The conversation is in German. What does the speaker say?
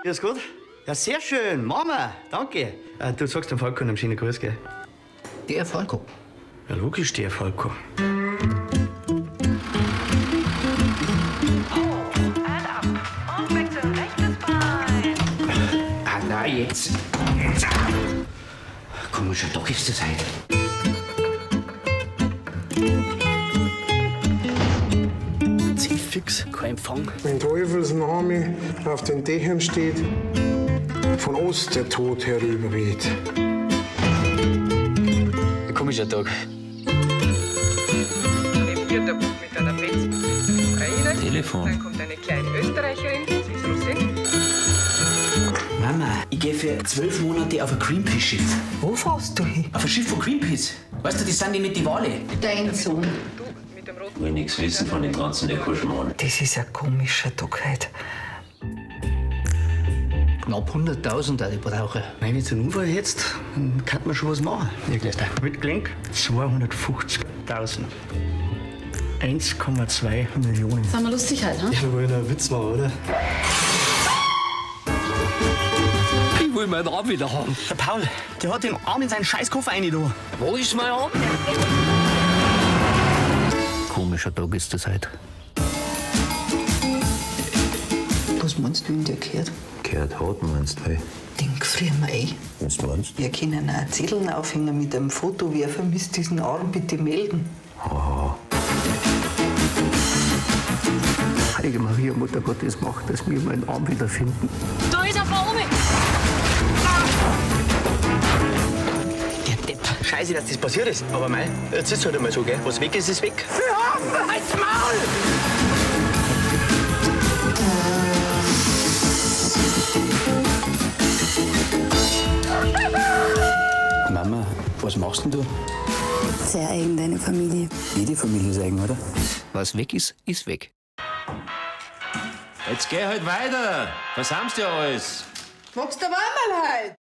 Ist gut? Ja, sehr schön. Mama, danke. Du sagst dem Falco einen schönen Gruß, gell? Der Falco? Ja, logisch, der Falco. Ah, na, jetzt. Komischer Tag ist das heute. Fix, kein Empfang. Wenn Teufelsname auf den Dächern steht, von Ost der Tod herüberweht. Ein komischer Tag. Neben dir der Bub mit einer Betz Ukraine. Telefon. Dann kommt eine kleine Österreicherin, sie ist Russin. Mama, ich gehe für 12 Monate auf ein Greenpeace-Schiff. Wo fährst du hin? Auf ein Schiff von Greenpeace. Weißt du, die sind die mit die Wale. Dein Sohn. Du mit dem roten. Ich will nichts wissen von den ganzen Ökoschmarrn. Das ist ein komischer Tag heute. Knapp 100.000, die ich brauche. Wenn ich einen Unfall jetzt, dann kann man schon was machen. Wirklich. Mit Gelenk 250.000. 1,2 Millionen. Sind wir lustig halt, hm? Wir wollen einen Witz machen, oder? Ich will meinen Arm wieder haben. Der Paul, der hat den Arm in seinen Scheißkoffer rein. Wo ist mein Arm? Komischer Tag ist das heute. Was meinst du, in der gehört? Gehört hat, meinst du? Den frieren wir ein. Was meinst Wir können auch Zetteln aufhängen mit einem Foto. Wer vermisst diesen Arm, bitte melden. Heilige Maria, Mutter Gottes, macht, dass wir meinen Arm wiederfinden. Da ist er vor oben! Der Depp. Scheiße, dass das passiert ist. Aber mei, jetzt ist es halt einmal so, gell? Was weg ist, ist weg. Halt's Maul! Mama, was machst denn du? Sehr eigen, deine Familie. Jede Familie ist eigen, oder? Was weg ist, ist weg. Jetzt geh halt weiter. Was haben's dir alles? Magst du Warmerl heute?